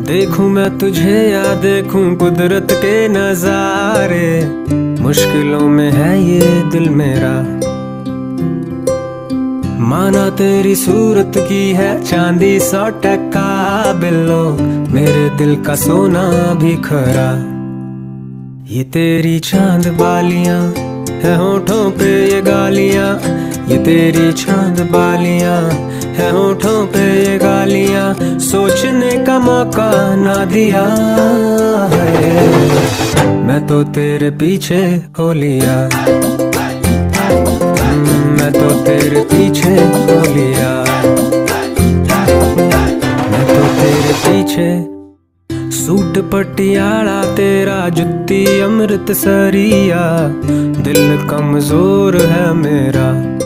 देखूं मैं तुझे या देखूं कुदरत के नजारे, मुश्किलों में है ये दिल मेरा। माना तेरी सूरत की है चांदी 100% बिल्लो, मेरे दिल का सोना भी खरा। ये तेरी चांद बालियां है होठों पे ये गालियां, ये तेरी चांद बालियां है होठों पे ये गालियां, सोचने का मौका ना दिया है। मैं तो तेरे पीछे हो लिया, मैं तो तेरे पीछे हो लिया, मैं तो तेरे पीछे। सूट पटियाला तेरा जुत्ती अमृतसरिया, दिल कमजोर है मेरा।